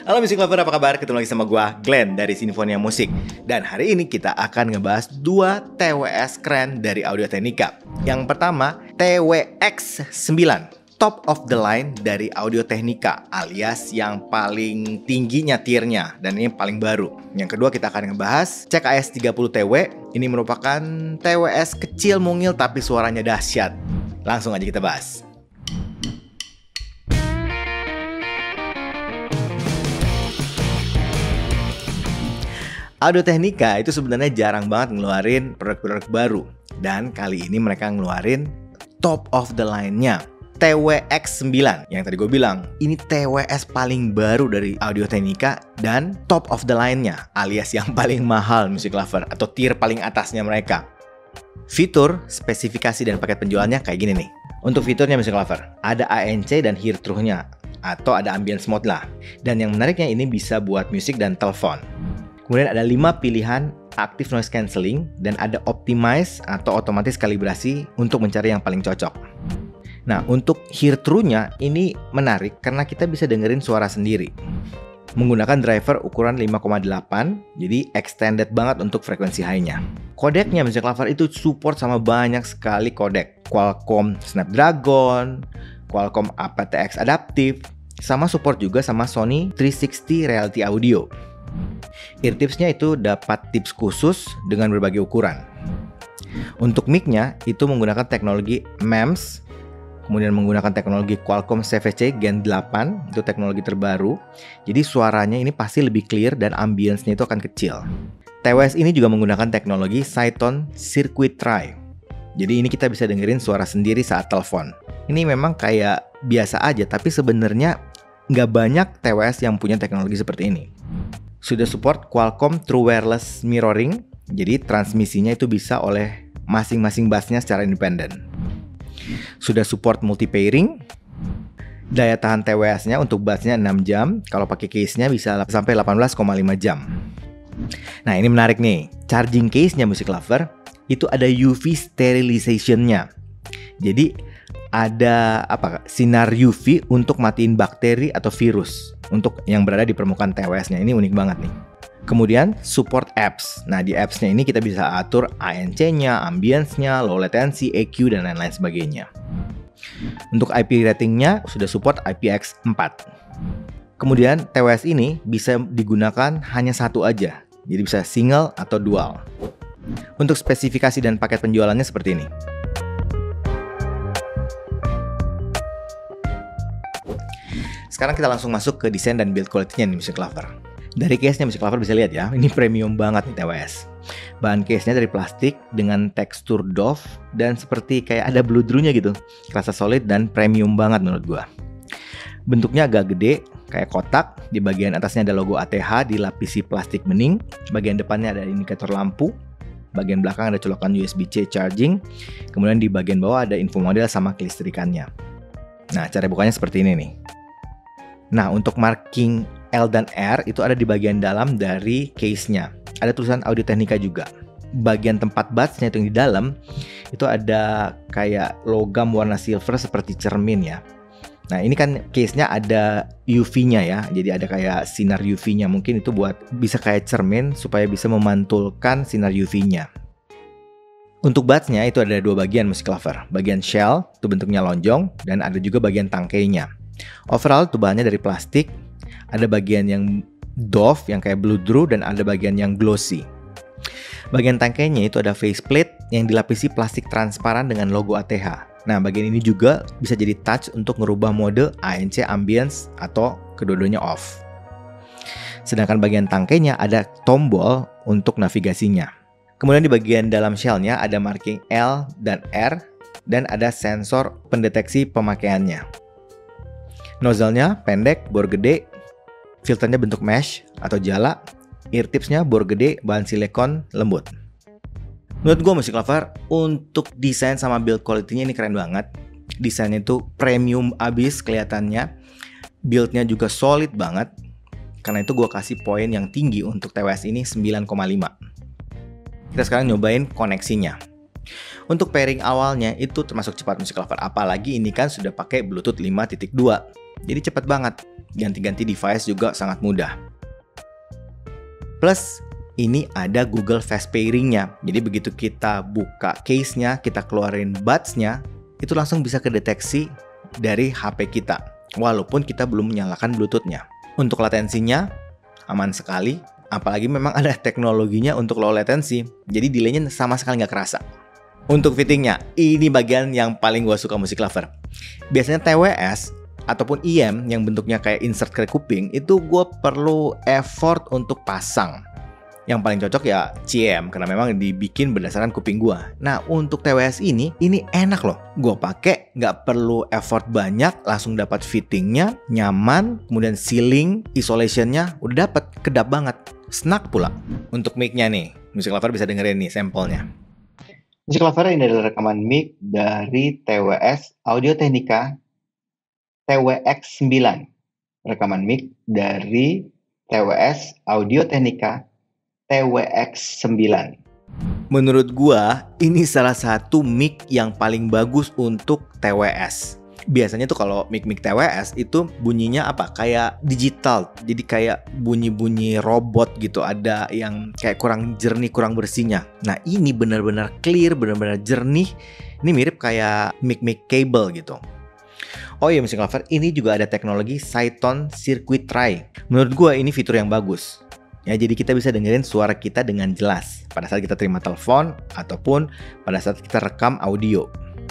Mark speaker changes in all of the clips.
Speaker 1: Halo Music Lover, apa kabar? Ketemu lagi sama gua, Glenn dari Sinfonia Musik. Dan hari ini kita akan ngebahas 2 TWS keren dari Audio-Technica. Yang pertama, TWX9, top of the line dari Audio-Technica, alias yang paling tingginya tiernya, dan ini paling baru. Yang kedua kita akan ngebahas CKS30TW. Ini merupakan TWS kecil mungil tapi suaranya dahsyat. Langsung aja kita bahas. Audio-Technica itu sebenarnya jarang banget ngeluarin produk-produk baru. Dan kali ini mereka ngeluarin top of the line-nya, TWX9. Yang tadi gue bilang, ini TWS paling baru dari Audio-Technica dan top of the line-nya, alias yang paling mahal Music Lover, atau tier paling atasnya mereka. Fitur, spesifikasi, dan paket penjualannya kayak gini nih. Untuk fiturnya Music Lover, ada ANC dan hear through-nya, atau ada ambience mode lah. Dan yang menariknya ini bisa buat musik dan telepon. Kemudian ada 5 pilihan active noise cancelling dan ada optimize atau otomatis kalibrasi untuk mencari yang paling cocok. Nah, untuk hear through-nya ini menarik karena kita bisa dengerin suara sendiri. Menggunakan driver ukuran 5,8, jadi extended banget untuk frekuensi high-nya. Kodeknya Music Lover itu support sama banyak sekali kodek. Qualcomm Snapdragon, Qualcomm aptX Adaptive, sama support juga sama Sony 360 Reality Audio. Ear tipsnya itu dapat tips khusus dengan berbagai ukuran. Untuk mic-nya itu menggunakan teknologi MEMS, kemudian menggunakan teknologi Qualcomm CVC Gen 8, itu teknologi terbaru. Jadi suaranya ini pasti lebih clear dan ambience-nya itu akan kecil. TWS ini juga menggunakan teknologi Cytone Circuit Tri. Jadi ini kita bisa dengerin suara sendiri saat telepon. Ini memang kayak biasa aja, tapi sebenarnya nggak banyak TWS yang punya teknologi seperti ini. Sudah support Qualcomm True Wireless Mirroring, jadi transmisinya itu bisa oleh masing-masing bassnya secara independen. Sudah support multi-pairing, daya tahan TWS-nya untuk bassnya 6 jam, kalau pakai case-nya bisa sampai 18,5 jam. Nah ini menarik nih, charging case-nya Music Lover, itu ada UV sterilization-nya. Jadi ada sinar UV untuk matiin bakteri atau virus untuk yang berada di permukaan TWS-nya. Ini unik banget nih. Kemudian support apps. Nah di apps-nya ini kita bisa atur ANC-nya, ambience-nya, low latency, EQ, dan lain-lain sebagainya. Untuk IP rating-nya sudah support IPX4. Kemudian TWS ini bisa digunakan hanya satu aja. Jadi bisa single atau dual. Untuk spesifikasi dan paket penjualannya seperti ini. Sekarang kita langsung masuk ke desain dan build quality-nya nih Music Lover. Dari case-nya Music Lover bisa lihat ya, ini premium banget nih TWS. Bahan case-nya dari plastik dengan tekstur doff dan seperti kayak ada bludrunya gitu. Kerasa solid dan premium banget menurut gua. Bentuknya agak gede, kayak kotak. Di bagian atasnya ada logo ATH dilapisi plastik bening. Bagian depannya ada indikator lampu. Bagian belakang ada colokan USB-C charging. Kemudian di bagian bawah ada info model sama kelistrikannya. Nah, cara bukanya seperti ini nih. Nah, untuk marking L dan R itu ada di bagian dalam dari case-nya. Ada tulisan Audio-Technica juga. Bagian tempat bassnya itu yang di dalam, itu ada kayak logam warna silver seperti cermin ya. Nah, ini kan case-nya ada UV-nya ya. Jadi ada kayak sinar UV-nya. Mungkin itu buat bisa kayak cermin supaya bisa memantulkan sinar UV-nya. Untuk bassnya itu ada 2 bagian Music Lover. Bagian shell, itu bentuknya lonjong, dan ada juga bagian tangkainya. Overall itu bahannya dari plastik. Ada bagian yang doff yang kayak bludru dan ada bagian yang glossy. Bagian tangkainya itu ada faceplate yang dilapisi plastik transparan dengan logo ATH. Nah, bagian ini juga bisa jadi touch untuk merubah mode ANC, ambience, atau kedua-duanya off. Sedangkan bagian tangkainya ada tombol untuk navigasinya. Kemudian di bagian dalam shell-nya ada marking L dan R dan ada sensor pendeteksi pemakaiannya. Nozzle-nya pendek, bor gede, filternya bentuk mesh atau jala, ear tips-nya bor gede, bahan silikon lembut. Menurut gue Music Lover, untuk desain sama build quality-nya ini keren banget. Desainnya itu premium abis kelihatannya, build-nya juga solid banget. Karena itu gue kasih poin yang tinggi untuk TWS ini 9,5. Kita sekarang nyobain koneksinya. Untuk pairing awalnya itu termasuk cepat Music Lover, apalagi ini kan sudah pakai Bluetooth 5.2. Jadi cepet banget. Ganti-ganti device juga sangat mudah. Plus, ini ada Google Fast Pairing-nya. Jadi begitu kita buka case-nya, kita keluarin buds-nya, itu langsung bisa kedeteksi dari HP kita. Walaupun kita belum menyalakan Bluetooth-nya. Untuk latensinya, aman sekali. Apalagi memang ada teknologinya untuk low latency. Jadi delay-nya sama sekali nggak kerasa. Untuk fittingnya, ini bagian yang paling gue suka Music Lover. Biasanya TWS ataupun IM yang bentuknya kayak insert ke kuping, itu gue perlu effort untuk pasang. Yang paling cocok ya CM, karena memang dibikin berdasarkan kuping gue. Nah, untuk TWS ini enak loh. Gue pakai nggak perlu effort banyak, langsung dapat fittingnya, nyaman, kemudian sealing, isolationnya udah dapat, kedap banget. Snack pula. Untuk mic-nya nih, Music Lover bisa dengerin nih sampelnya. Music Lover ini adalah rekaman mic dari TWS Audio Technica TWX9. Rekaman mic dari TWS Audio Technica TWX9. Menurut gua, ini salah satu mic yang paling bagus untuk TWS. Biasanya tuh kalau mic-mic TWS itu bunyinya apa? Kayak digital. Jadi kayak bunyi-bunyi robot gitu. Ada yang kayak kurang jernih, kurang bersihnya. Nah, ini benar-benar clear, benar-benar jernih. Ini mirip kayak mic-mic cable gitu. Oh iya, Music Lover, ini juga ada teknologi Cytone Circuit Tray. Menurut gua ini fitur yang bagus. Ya, jadi kita bisa dengerin suara kita dengan jelas pada saat kita terima telepon ataupun pada saat kita rekam audio.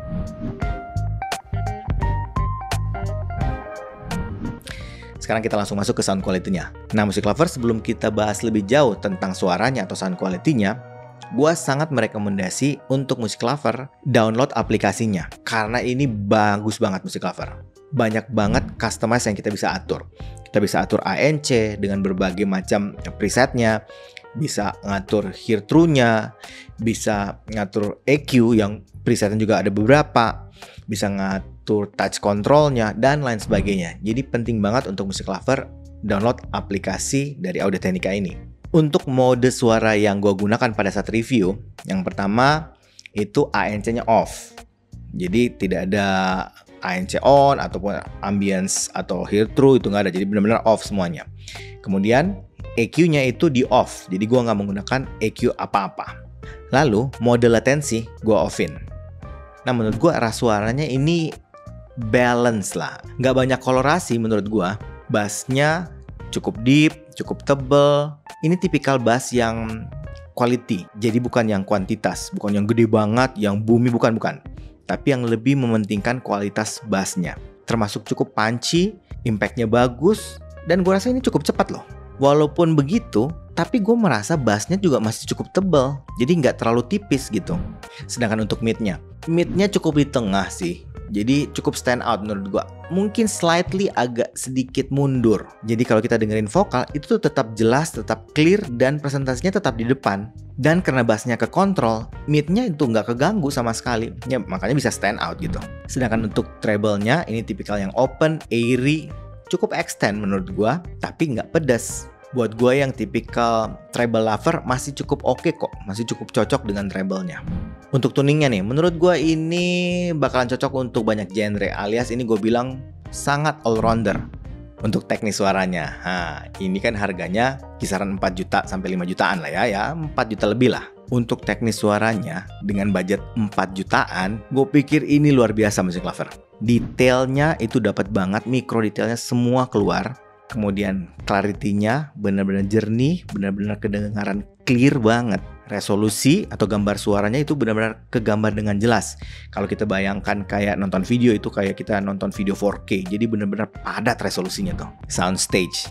Speaker 1: Sekarang kita langsung masuk ke sound quality-nya. Nah, Music Lover, sebelum kita bahas lebih jauh tentang suaranya atau sound quality-nya, gua sangat merekomendasi untuk Music Lover download aplikasinya. Karena ini bagus banget Music Lover. Banyak banget customize yang kita bisa atur. Kita bisa atur ANC dengan berbagai macam presetnya, bisa ngatur hear through-nya, bisa ngatur EQ yang presetnya juga ada beberapa, bisa ngatur touch control-nya, dan lain sebagainya. Jadi penting banget untuk Music Lover download aplikasi dari Audio Technica ini. Untuk mode suara yang gue gunakan pada saat review, yang pertama itu ANC-nya off. Jadi tidak ada ANC on ataupun ambience atau hear through, itu nggak ada. Jadi benar-benar off semuanya. Kemudian EQ-nya itu di off. Jadi gue nggak menggunakan EQ apa-apa. Lalu mode latensi gue offin. Nah, menurut gue arah suaranya ini balance lah. Nggak banyak kolorasi menurut gue. Bassnya cukup deep, cukup tebel. Ini tipikal bass yang quality. Jadi bukan yang kuantitas, bukan yang gede banget, yang booming, bukan. Tapi yang lebih mementingkan kualitas bassnya. Termasuk cukup punchy, impact-nya bagus, dan gue rasa ini cukup cepat loh. Walaupun begitu, tapi gue merasa bassnya juga masih cukup tebal. Jadi nggak terlalu tipis gitu. Sedangkan untuk mid-nya cukup di tengah sih. Jadi cukup stand out menurut gue. Mungkin slightly agak sedikit mundur. Jadi kalau kita dengerin vokal, itu tuh tetap jelas, tetap clear, dan presentasinya tetap di depan. Dan karena bassnya ke kontrol, mid-nya itu nggak keganggu sama sekali. Ya, makanya bisa stand out gitu. Sedangkan untuk treble-nya, ini tipikal yang open, airy, cukup extend menurut gue, tapi nggak pedas. Buat gue yang tipikal treble lover masih cukup oke kok, masih cukup cocok dengan treble-nya. Untuk tuningnya nih, menurut gue ini bakalan cocok untuk banyak genre, alias ini gue bilang sangat all-rounder. Untuk teknis suaranya, ini kan harganya kisaran 4 juta sampai 5 jutaan lah ya 4 juta lebih lah. Untuk teknis suaranya dengan budget 4 jutaan, gue pikir ini luar biasa Music Lover. Detailnya itu dapat banget, mikro detailnya semua keluar. Kemudian clarity-nya benar-benar jernih, benar-benar kedengaran clear banget. Resolusi atau gambar suaranya itu benar-benar kegambar dengan jelas. Kalau kita bayangkan kayak nonton video, itu kayak kita nonton video 4K. Jadi benar-benar padat resolusinya tuh. Soundstage.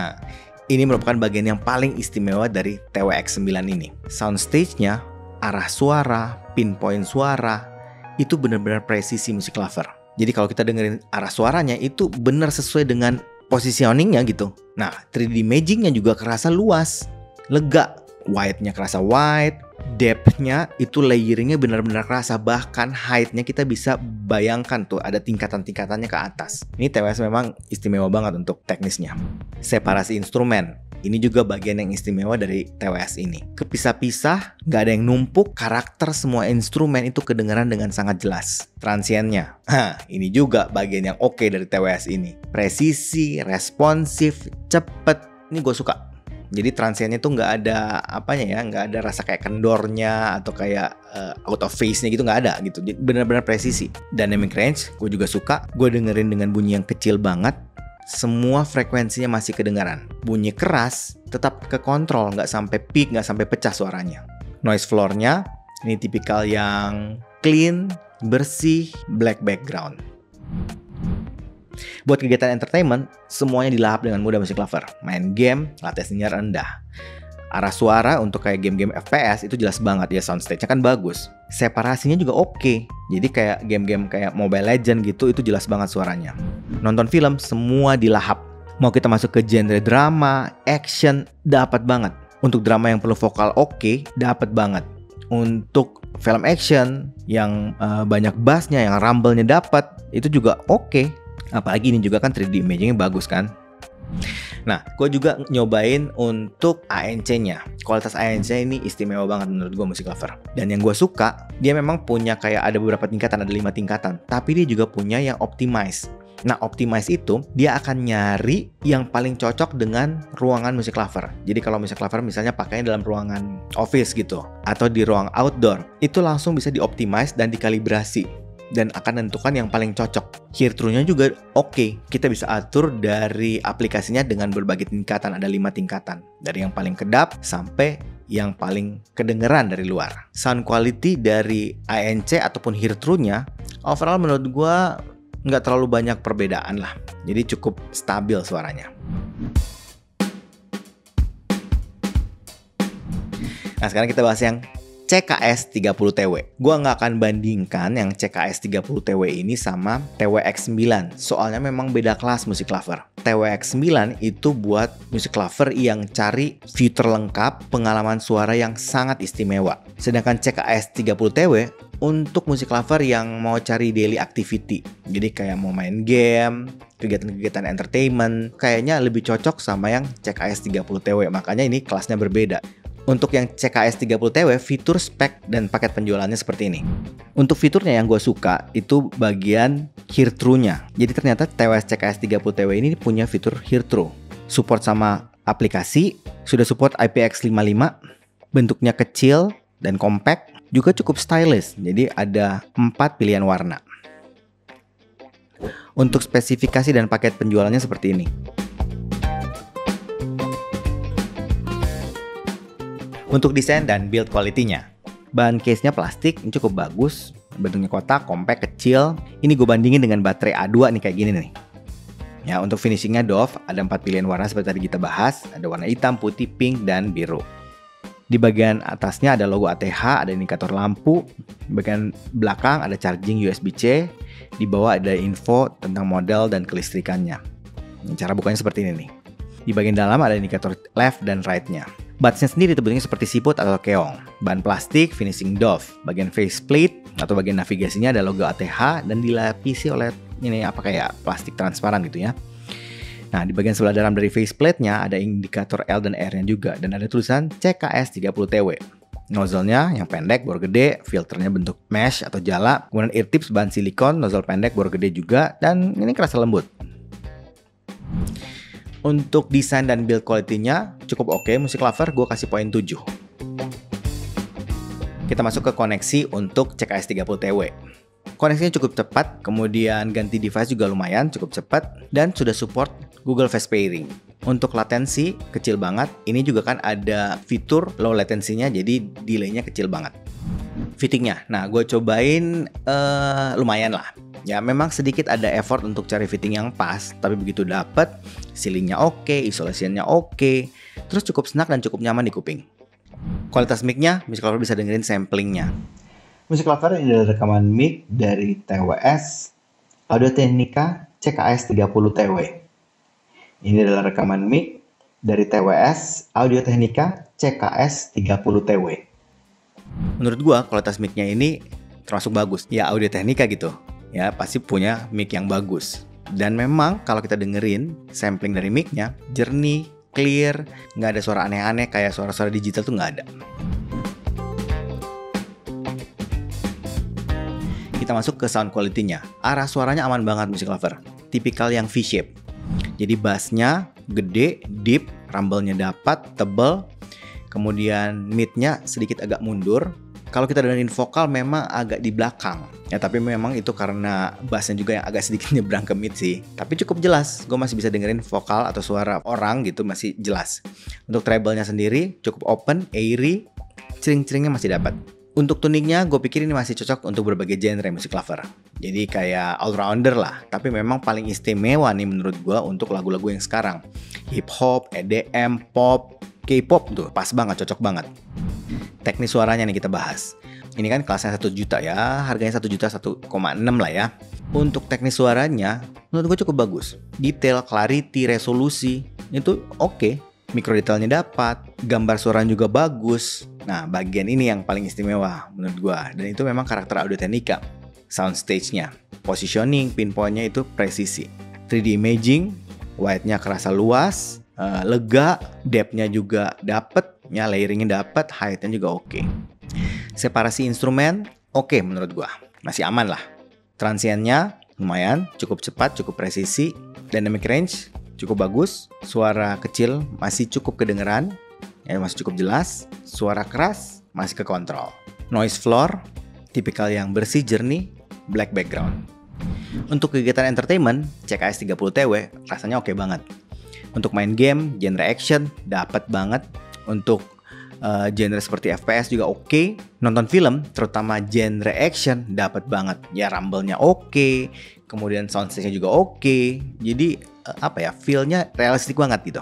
Speaker 1: Ini merupakan bagian yang paling istimewa dari TWX9 ini. Soundstage-nya, arah suara, pinpoint suara, itu benar-benar presisi Music Lover. Jadi kalau kita dengerin arah suaranya itu benar sesuai dengan positioningnya gitu. Nah, 3D imagingnya juga kerasa luas, lega. Wide-nya kerasa wide, depth-nya itu layeringnya benar-benar kerasa. Bahkan height-nya kita bisa bayangkan tuh ada tingkatan-tingkatannya ke atas. Ini TWS memang istimewa banget untuk teknisnya. Separasi instrumen, Ini juga bagian yang istimewa dari TWS ini. Kepisah-pisah, nggak ada yang numpuk, karakter semua instrumen itu kedengaran dengan sangat jelas. Transiennya, ini juga bagian yang oke dari TWS ini. Presisi, responsif, cepet, ini gue suka. Jadi transiennya tuh nggak ada nggak ada rasa kayak kendornya atau kayak out of phase-nya gitu, nggak ada gitu. Jadi benar-benar presisi. Dynamic range, gue juga suka. Gue dengerin dengan bunyi yang kecil banget. Semua frekuensinya masih kedengaran. Bunyi keras tetap kekontrol, nggak sampai peak, nggak sampai pecah suaranya. Noise floor-nya ini tipikal yang clean, bersih, black background. Buat kegiatan entertainment, semuanya dilahap dengan mudah Music Lover. Main game, latensinya rendah. Arah suara untuk kayak game-game FPS itu jelas banget ya, soundstage-nya kan bagus. Separasinya juga oke. Jadi kayak game-game kayak Mobile Legends gitu, itu jelas banget suaranya. Nonton film, semua dilahap. Mau kita masuk ke genre drama, action, dapat banget. Untuk drama yang perlu vokal oke, dapat banget. Untuk film action yang banyak bassnya, yang rumble-nya dapat, itu juga oke. Apalagi ini juga kan 3D imaging-nya bagus kan. Nah, gue juga nyobain untuk ANC-nya. Kualitas ANC ini istimewa banget menurut gue Music Lover. Dan yang gue suka, dia memang punya kayak ada beberapa tingkatan, ada 5 tingkatan. Tapi dia juga punya yang optimize. Nah, optimize itu dia akan nyari yang paling cocok dengan ruangan Music Lover. Jadi kalau Music Lover misalnya pakainya dalam ruangan office gitu, atau di ruang outdoor, itu langsung bisa dioptimize dan dikalibrasi. Dan akan menentukan yang paling cocok. Hear through-nya juga oke. Kita bisa atur dari aplikasinya dengan berbagai tingkatan. Ada 5 tingkatan. Dari yang paling kedap sampai yang paling kedengeran dari luar. Sound quality dari ANC ataupun hear through-nya overall menurut gue nggak terlalu banyak perbedaan lah. Jadi cukup stabil suaranya. Nah, sekarang kita bahas yang CKS 30TW. Gua nggak akan bandingkan yang CKS 30TW ini sama TWX9. Soalnya memang beda kelas Music Lover. TWX9 itu buat Music Lover yang cari fitur lengkap, pengalaman suara yang sangat istimewa. Sedangkan CKS 30TW untuk Music Lover yang mau cari daily activity. Jadi kayak mau main game, kegiatan-kegiatan entertainment, kayaknya lebih cocok sama yang CKS 30TW. Makanya ini kelasnya berbeda. Untuk yang CKS 30TW, fitur spek dan paket penjualannya seperti ini. Untuk fiturnya yang gue suka, itu bagian hear through-nya. Jadi ternyata TWS CKS 30TW ini punya fitur hear through. Support sama aplikasi, sudah support IPX55, bentuknya kecil dan compact, juga cukup stylish. Jadi ada 4 pilihan warna. Untuk spesifikasi dan paket penjualannya seperti ini. Untuk desain dan build quality-nya, bahan case-nya plastik, ini cukup bagus. Bentuknya kotak, compact, kecil. Ini gue bandingin dengan baterai A2 nih, kayak gini nih. Ya, untuk finishingnya doff, ada 4 pilihan warna seperti tadi kita bahas. Ada warna hitam, putih, pink, dan biru. Di bagian atasnya ada logo ATH, ada indikator lampu. Di bagian belakang ada charging USB-C. Di bawah ada info tentang model dan kelistrikannya. Cara bukanya seperti ini nih. Di bagian dalam ada indikator left dan right-nya. Buds-nya sendiri bentuknya seperti siput atau keong. Bahan plastik, finishing doff. Bagian faceplate atau bagian navigasinya ada logo ATH dan dilapisi oleh kayak plastik transparan gitu ya. Nah, di bagian sebelah dalam dari faceplate-nya ada indikator L dan R-nya juga dan ada tulisan CKS 30TW. Nozzle-nya yang pendek, bor gede, filternya bentuk mesh atau jala, kemudian ear tips bahan silikon, nozzle pendek, bor gede juga, dan ini kerasa lembut. Untuk desain dan build quality-nya cukup oke. Music Lover gue kasih poin 7. Kita masuk ke koneksi untuk CKS 30TW. Koneksinya cukup cepat, kemudian ganti device juga lumayan, cukup cepat, dan sudah support Google Fast Pairing. Untuk latensi kecil banget, ini juga kan ada fitur low latensinya, jadi delay-nya kecil banget. Fittingnya, nah gue cobain lumayan lah. Ya memang sedikit ada effort untuk cari fitting yang pas, tapi begitu dapet, ceilingnya oke, isolasinya oke, terus cukup senak dan cukup nyaman di kuping. Kualitas mic-nya, Music Lover bisa dengerin samplingnya. Music Lover ini adalah rekaman mic dari TWS Audio Technica CKS 30TW. Ini adalah rekaman mic dari TWS Audio Technica CKS 30TW. Menurut gua kualitas mic-nya ini termasuk bagus. Ya Audio Technica gitu. Ya pasti punya mic yang bagus. Dan memang kalau kita dengerin sampling dari mic-nya jernih, clear, nggak ada suara aneh-aneh kayak suara-suara digital tuh nggak ada. Kita masuk ke sound quality-nya. Arah suaranya aman banget Music Lover. Tipikal yang V-shape. Jadi bass-nya gede, deep, rumble-nya dapat, tebal. Kemudian mid-nya sedikit agak mundur. Kalau kita dengerin vokal memang agak di belakang. Ya tapi memang itu karena bass-nya juga yang agak sedikit nyebrang ke mid sih. Tapi cukup jelas. Gue masih bisa dengerin vokal atau suara orang gitu masih jelas. Untuk treble-nya sendiri cukup open, airy. Cering-ceringnya masih dapat. Untuk tuningnya gue pikir ini masih cocok untuk berbagai genre Music Lover. Jadi kayak all-rounder lah. Tapi memang paling istimewa nih menurut gue untuk lagu-lagu yang sekarang. Hip hop, EDM, pop, K-pop tuh pas banget, cocok banget. Teknis suaranya nih kita bahas. Ini kan kelasnya 1 juta ya. Harganya 1 juta 1,6 lah ya. Untuk teknis suaranya menurut gue cukup bagus. Detail, clarity, resolusi itu oke. Micro detailnya dapat, gambar suaranya juga bagus. Nah, bagian ini yang paling istimewa menurut gua. Dan itu memang karakter Audio-Technica. Soundstage-nya, positioning, pinpoint-nya itu presisi. 3D imaging, wide-nya kerasa luas, lega, depth-nya juga dapet, ya layering-nya dapet, height-nya juga oke. Separasi instrumen, oke menurut gua. Masih aman lah. Transiennya lumayan, cukup cepat, cukup presisi. Dynamic range cukup bagus, suara kecil masih cukup kedengeran, ya masih cukup jelas, suara keras masih kekontrol. Noise floor, tipikal yang bersih, jernih, black background. Untuk kegiatan entertainment, CKS 30TW rasanya oke banget. Untuk main game, genre action, dapat banget. Untuk genre seperti FPS juga oke. Nonton film, terutama genre action, dapat banget. Ya rumble-nya oke, kemudian soundstage-nya juga oke. Jadi feel-nya realistik banget gitu.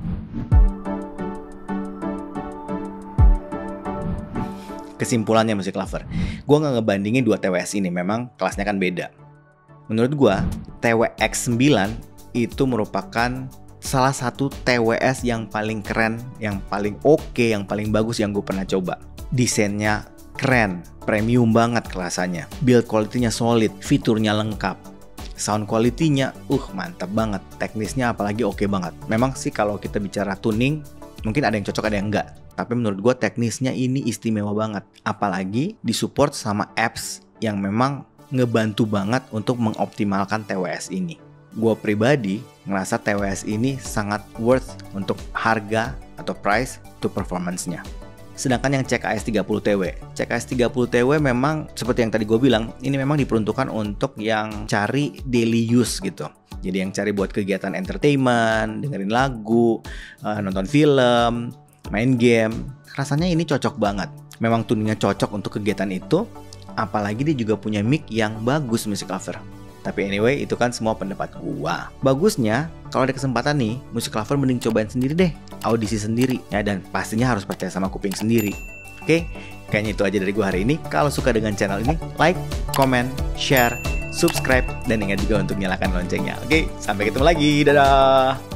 Speaker 1: Kesimpulannya Music Lover, gue gak ngebandingin dua TWS ini, memang kelasnya kan beda. Menurut gue, TWX9 itu merupakan salah satu TWS yang paling keren, yang paling oke, yang paling bagus yang gue pernah coba. Desainnya keren, premium banget kelasannya, build quality-nya solid, fiturnya lengkap. Sound quality-nya mantap banget. Teknisnya apalagi oke banget. Memang sih kalau kita bicara tuning, mungkin ada yang cocok ada yang enggak. Tapi menurut gue teknisnya ini istimewa banget. Apalagi disupport sama apps yang memang ngebantu banget untuk mengoptimalkan TWS ini. Gue pribadi ngerasa TWS ini sangat worth untuk harga atau price to performance-nya. Sedangkan yang CKS 30TW memang seperti yang tadi gue bilang, ini memang diperuntukkan untuk yang cari daily use gitu. Jadi yang cari buat kegiatan entertainment, dengerin lagu, nonton film, main game. Rasanya ini cocok banget. Memang tuningnya cocok untuk kegiatan itu. Apalagi dia juga punya mic yang bagus Music Lover. Tapi anyway, itu kan semua pendapat gua. Bagusnya, kalau ada kesempatan nih, Music Lover mending cobain sendiri deh. Audisi sendiri, ya. Dan pastinya harus percaya sama kuping sendiri. Oke? Kayaknya itu aja dari gua hari ini. Kalau suka dengan channel ini, like, comment, share, subscribe, dan ingat juga untuk nyalakan loncengnya. Oke? Sampai ketemu lagi. Dadah!